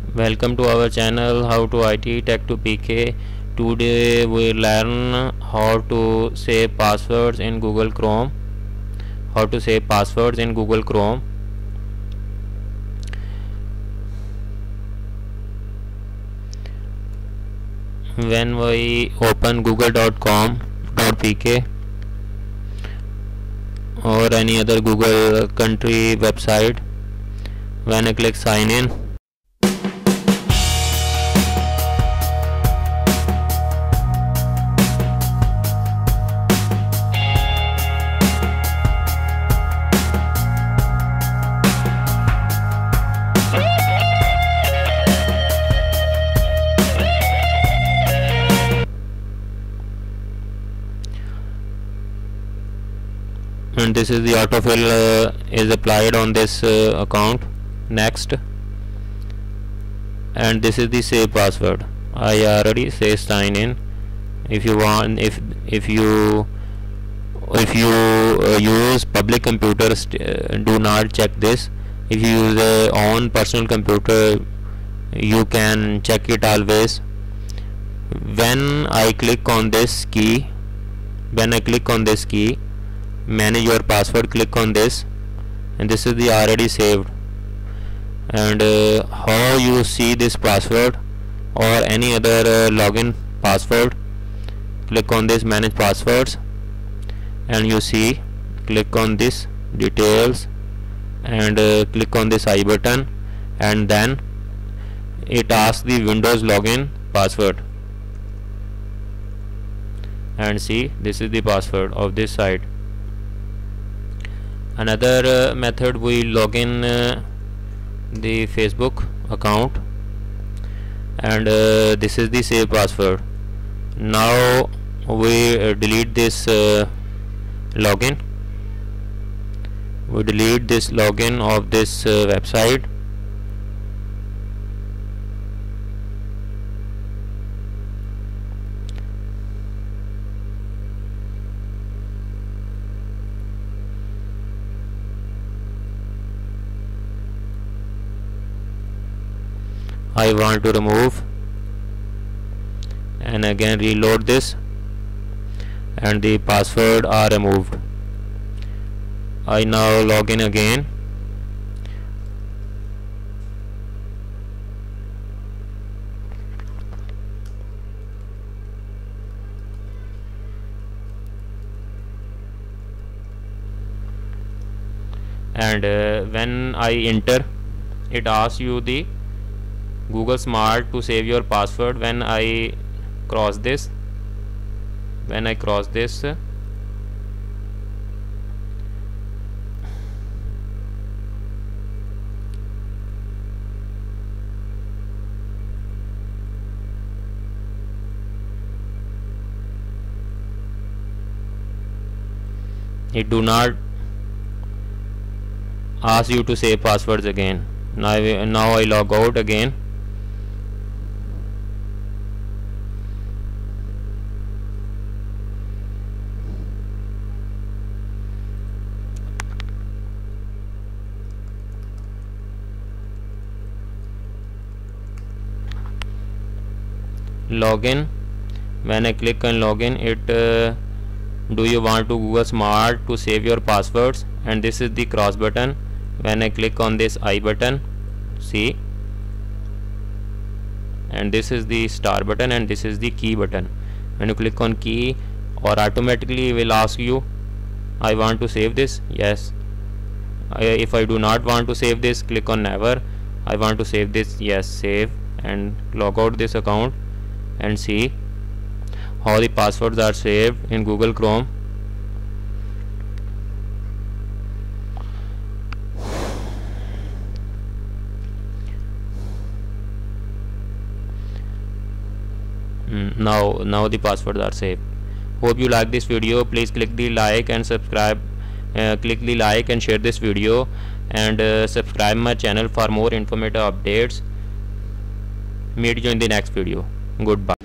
Welcome to our channel How to IT Tech to PK. Today we learn how to save passwords in Google Chrome. How to save passwords in Google Chrome. When we open google.com.pk or any other Google country website, when I click sign in, and this is the autofill is applied on this account. Next, and this is the save password. I already say sign in. If you want, if you use public computers, do not check this. If you use a own personal computer, you can check it always. When I click on this key, manage your password, click on this, and this is the already saved. And how you see this password or any other login password, click on this manage passwords, and you see, click on this details and click on this I button, and then it asks the Windows login password, and see, this is the password of this site. Another method, we log in the Facebook account, and this is the save password. Now we delete this login. We delete this login of this website. I want to remove, and again reload this, and the password are removed. I now log in again, and when I enter, it asks you the Google Smart to save your password. When I cross this, it do not ask you to save passwords again. Now I log out again. Login. When I click on login, it do you want to Google Smart to save your passwords, and this is the cross button. When I click on this I button, see, and this is the star button, and this is the key button. When you click on key, or automatically will ask you, I want to save this, yes. If I do not want to save this, click on never. I want to save this, yes, save, and log out this account, and see how the passwords are saved in Google Chrome. Now the passwords are saved. Hope you like this video. Please click the like and subscribe. Click the like and share this video, and subscribe my channel for more informative updates. Meet you in the next video. Goodbye.